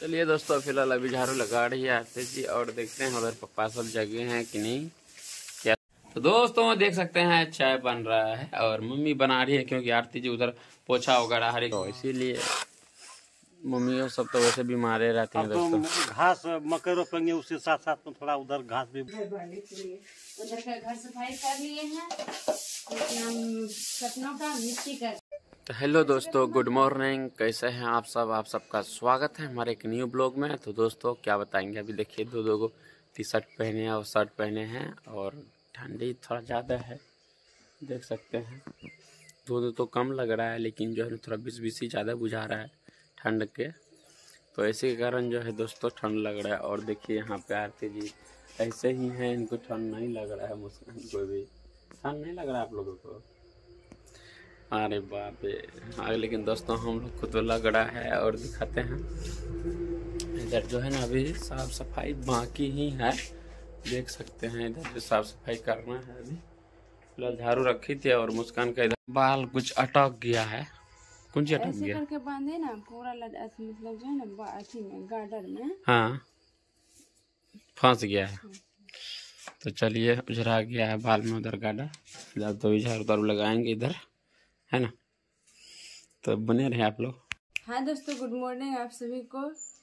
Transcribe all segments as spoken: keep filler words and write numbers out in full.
चलिए दोस्तों, फिलहाल अभी झाड़ू लगा रही है आरती जी और देखते हैं उधर पप्पा सब जगे हैं कि नहीं क्या। तो दोस्तों देख सकते हैं चाय बन रहा है और मम्मी बना रही है क्योंकि आरती जी उधर पोछा वगैरह हरी तो इसीलिए मम्मी और सब तो वैसे बीमारे रहते हैं दोस्तों। तो घास मकई रोपेंगे उसके साथ साथ में थोड़ा उधर घास भी उधर का घर सफाई कर लिए हैं, हम सपनों का मिट्टी कर। तो हेलो दोस्तों, गुड मॉर्निंग, कैसे हैं आप सब। आप सबका स्वागत है हमारे एक न्यू ब्लॉग में। तो दोस्तों क्या बताएंगे, अभी देखिए दो दो को टी शर्ट पहने हैं और शर्ट पहने हैं और ठंडी थोड़ा ज़्यादा है, देख सकते हैं। दो दो तो कम लग रहा है लेकिन जो है थोड़ा बीस बीस ही ज़्यादा बुझा रहा है ठंड के, तो इसी के कारण जो है दोस्तों ठंड लग रहा है। और देखिए यहाँ पे आरती जी ऐसे ही हैं, इनको ठंड नहीं लग रहा है, मुस्कान को भी ठंड नहीं लग रहा है आप लोगों को। अरे बाप रे हाँ, लेकिन दोस्तों हम लोग को तो लग रहा है और दिखाते हैं। इधर जो है ना अभी साफ सफाई बाकी ही है, देख सकते हैं। इधर भी साफ सफाई करना है अभी। फिलहाल झाड़ू रखी थी और मुस्कान का इधर बाल कुछ अटक गया है। कौन सी अटक ऐसे गया? करके बांधे ना पूरा मतलब जो है ना अथी में गार्डर में, हाँ फंस गया है। तो चलिए उजरा गया है बाल में उधर गार्डर। फिलहाल तो झाड़ू तारू लगाएंगे इधर, है ना। तो बने रहे आप लोग। हाँ दोस्तों, गुड मॉर्निंग आप सभी को।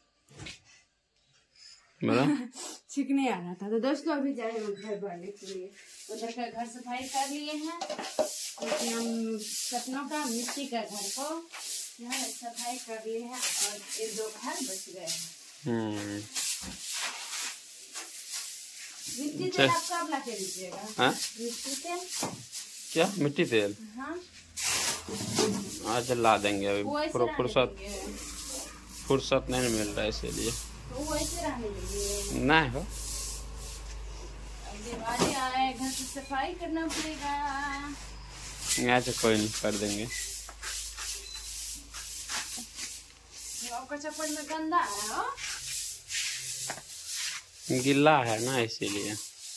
छिकने आ रहा था तो दोस्तों अभी जा रहे हैं घर भरने के लिए। उधर का घर सफाई कर लिए हैं, हम सपनों का मिट्टी का घर को यहाँ सफाई कर लिए हैं और एक दो घर बच गए हैं। मिट्टी तेल आप कब ला के दीजिएगा? मिट्टी तेल क्या? मिट्टी तेल? हाँ आज ला देंगे, अभी फुर्सत फुर्सत नहीं मिल रहा है इसीलिए। तो वैसे रहने दीजिए। नहीं हो दिवाली आए, घर की सफाई करना पड़ेगा। अच्छा कोई नहीं, कर देंगे। आपका चप्पल में गंदा है हो? गिल्ला है ना इसीलिए।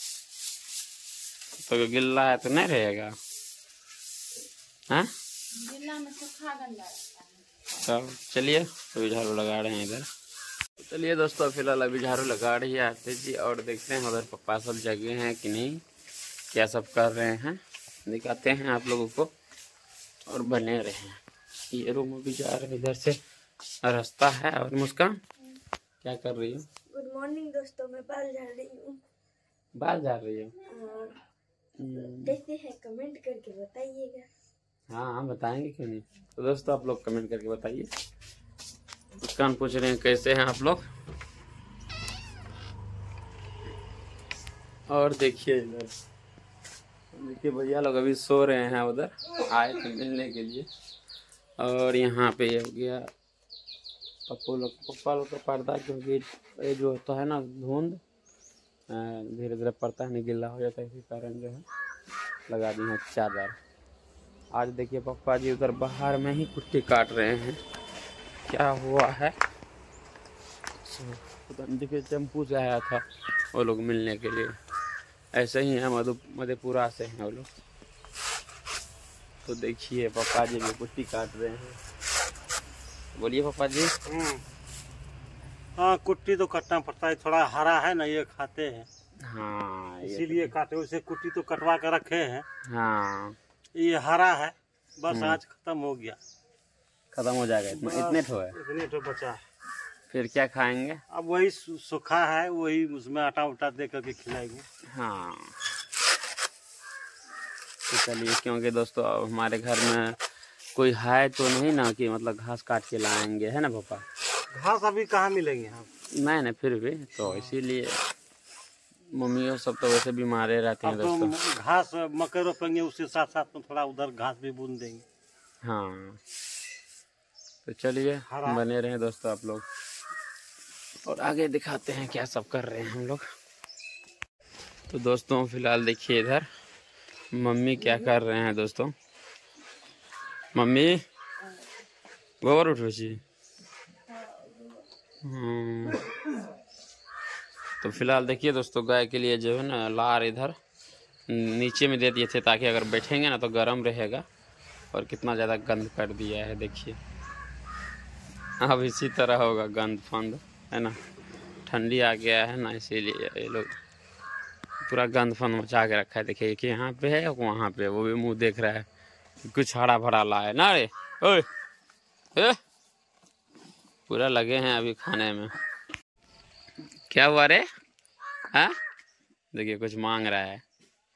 तो गिल्ला है तो नहीं रहेगा। हाँ गिल्ला में सूखा गंदा रहता है। तो चलिए अभी झाड़ू लगा रहे हैं इधर। चलिए दोस्तों, फिलहाल अभी झाड़ू लगा रही है आरती जी और देखते हैं उधर पप्पा सब जगे हैं कि नहीं, क्या सब कर रहे हैं, दिखाते हैं आप लोगों को और बने रहे हैं। ये रूम भी जा रहे हैं, इधर से रास्ता है। और मुस्कान क्या कर रही हो? गुड मॉर्निंग दोस्तों, मैं बाल झाड़ रही हूँ। बाल झाड़ रही हो? कैसे है कमेंट करके बताइएगा। हाँ हाँ बताएंगे, क्यों नहीं। तो दोस्तों आप लोग कमेंट करके बताइए। मुस्कान पूछ रहे हैं कैसे हैं आप लोग। और देखिए इधर देखिए भैया लोग अभी सो रहे हैं, उधर आए थे मिलने के लिए। और यहाँ पे ये हो गया पप्पू लोग पप्पा लोग का पर्दा, क्योंकि ये जो होता है ना धुंध धीरे धीरे पड़ता है, नहीं गिल्ला हो जाता है, इसी कारण जो है लगा दी है चादर। आज देखिए पप्पा जी उधर बाहर में ही कुट्टी काट रहे हैं, क्या हुआ है। देखिए टेम्पू से आया था वो लोग मिलने के लिए, ऐसे ही है मधु मधेपुरा से हैं वो लोग। तो देखिए पापा जी भी कुट्टी काट रहे हैं। बोलिए पापा जी। हाँ कुट्टी तो काटना पड़ता है, थोड़ा हरा है ना ये खाते हैं, हाँ इसीलिए काटे। उसे कुट्टी तो कटवा कर रखे हैं। हाँ ये हरा है, बस आज खत्म हो गया, खत्म हो जाएगा। इतना इतने ठो है, इतने तो बचा है। फिर क्या खाएंगे? अब वही सूखा है, वही उसमें आटा उटा दे करके खिलाएंगे। हाँ तो चलिए, क्योंकि दोस्तों हमारे घर में कोई है तो नहीं ना कि मतलब घास काट के लाएंगे, है ना पापा। घास अभी कहाँ मिलेंगे हम? नहीं नहीं फिर भी तो इसीलिए मम्मी और सब तो वैसे बीमारे रहते हैं दोस्तों। तो घास मकई रोपेंगे उसके साथ साथ में थोड़ा उधर घास भी बूंद देंगे। हाँ तो चलिए बने रहे दोस्तों आप लोग और आगे दिखाते हैं क्या सब कर रहे हैं हम लोग। तो दोस्तों फिलहाल देखिए इधर मम्मी क्या कर रहे हैं दोस्तों। मम्मी गोबर उठो जी। तो फिलहाल देखिए दोस्तों गाय के लिए जो है ना लार इधर नीचे में दे दिए थे ताकि अगर बैठेंगे ना तो गर्म रहेगा, और कितना ज़्यादा गंद कर दिया है देखिए। अब इसी तरह होगा गंद फंद। है ना, ठंडी आ गया है ना, इसीलिए ये लोग पूरा गंद फंद मचा के रखा है। देखिए कि यहाँ पे है वहाँ पे, वो भी मुंह देख रहा है कुछ हरा भरा ला है ना रे। ओए ए? पूरा लगे हैं अभी खाने में। क्या हुआ रे? हाँ देखिए कुछ मांग रहा है।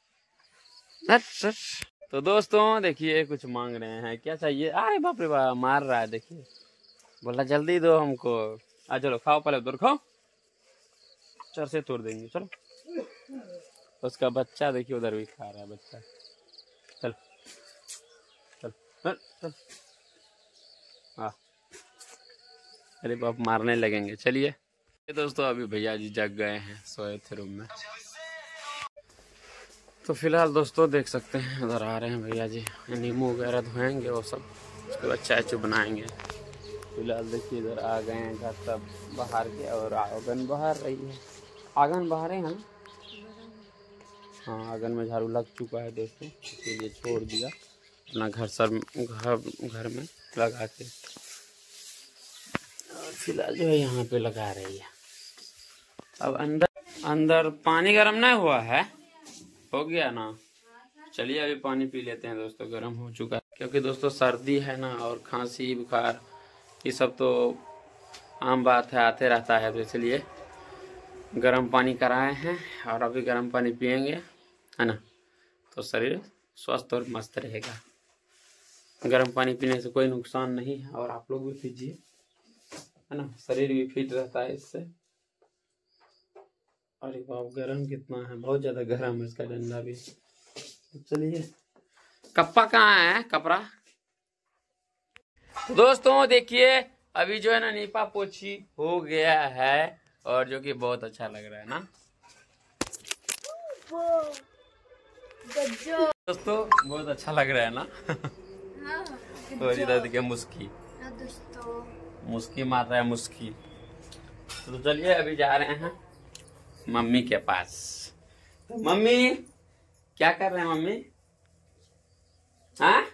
तो दोस्तों देखिए कुछ मांग रहे हैं, क्या चाहिए? अरे बाप रे बाप, मार रहा है। देखिए बोला जल्दी दो हमको। आ चलो खाओ, पहले उधर खाओ, चर से तोड़ देंगे। चलो उसका बच्चा देखिए उधर भी खा रहा है बच्चा। चल चल चल चल। हाँ अरे बाप मारने लगेंगे। चलिए दोस्तों अभी भैया जी जग गए हैं, सोए थे रूम में। तो फिलहाल दोस्तों देख सकते हैं उधर आ रहे हैं भैया जी, नींबू वगैरह धोएंगे वो सब, उसके बाद चाय चू बनाएंगे। फिलहाल देखिए इधर आ गए हैं घर सब बाहर के, और आंगन बाहर रही है। आंगन बाहर है ना? हाँ आंगन में झाड़ू लग चुका है दोस्तों, इसीलिए छोड़ दिया अपना घर सर घर घर में लगा के। और फिलहाल जो है यहाँ पे लगा रही है। अब अंदर अंदर पानी गर्म नहीं हुआ है, हो गया ना? चलिए अभी पानी पी लेते हैं दोस्तों, गर्म हो चुका है। क्योंकि दोस्तों सर्दी है ना, और खांसी बुखार ये सब तो आम बात है, आते रहता है, तो इसलिए गर्म पानी कराए हैं और अभी गर्म पानी पियेंगे, है ना, तो शरीर स्वस्थ और मस्त रहेगा। गर्म पानी पीने से कोई नुकसान नहीं है, और आप लोग भी पीजिए, है ना, शरीर भी फिट रहता है इससे। अरे बाप गर्म कितना है, बहुत ज्यादा गर्म है इसका डंडा भी। तो चलिए कप्पा कहाँ है? कपड़ा। तो दोस्तों देखिए अभी जो है ना नीपा पोछी हो गया है, और जो कि बहुत अच्छा लग रहा है ना दोस्तों, बहुत अच्छा लग रहा है ना। तो इधर देखिए मुस्की मुस्की मार रहा है मुस्की। तो चलिए अभी जा रहे हैं मम्मी के पास। तो मम्मी क्या कर रहे हैं मम्मी? हाँ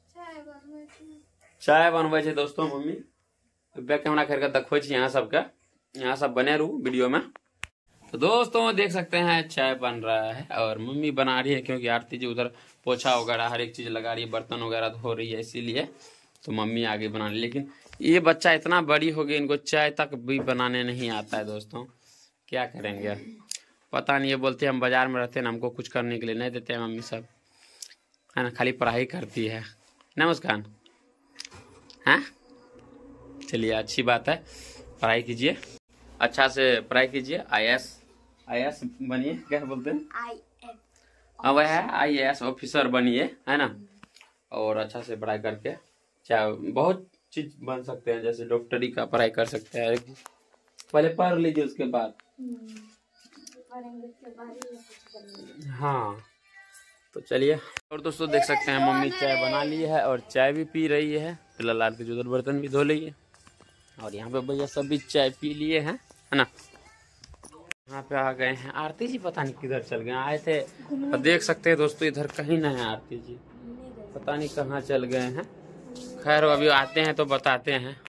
चाय बनवे छे दोस्तों मम्मी। बैक कैमरा करके देखो यहाँ सबका, यहाँ सब बने रहू वीडियो में। तो दोस्तों देख सकते हैं चाय बन रहा है, और मम्मी बना रही है क्योंकि आरती जी उधर पोछा वगैरह हर एक चीज लगा रही है, बर्तन वगैरह धो रही है, इसीलिए तो मम्मी आगे बना रही। लेकिन ये बच्चा इतना बड़ी हो गई, इनको चाय तक भी बनाने नहीं आता है दोस्तों, क्या करेंगे पता नहीं। ये बोलते हैं हम बाजार में रहते हैं ना, हमको कुछ करने के लिए नहीं देते हैं मम्मी सब, है ना, खाली पढ़ाई करती है ना मुस्कान? हाँ चलिए अच्छी बात है, पढ़ाई कीजिए, अच्छा से पढ़ाई कीजिए, आई एस आई एस बनिए, क्या बोलते हैं आई एस, अब है आई एस ऑफिसर बनिए, है ना, और अच्छा से पढ़ाई करके चाहे बहुत चीज बन सकते हैं, जैसे डॉक्टरी का पढ़ाई कर सकते हैं। पहले पढ़ लीजिए उसके बाद, हाँ। तो चलिए, और दोस्तों देख सकते हैं मम्मी चाय बना ली है और चाय भी पी रही है। फिलहाल आरती जी उधर बर्तन भी धो ली है, और यहाँ पे भैया सब भी चाय पी लिए हैं, है ना। यहाँ पे आ गए हैं आरती जी, पता नहीं किधर चल गए, आए थे और देख सकते हैं दोस्तों इधर कहीं नहीं है आरती जी, पता नहीं कहाँ चल गए हैं। खैर अभी आते हैं तो बताते हैं।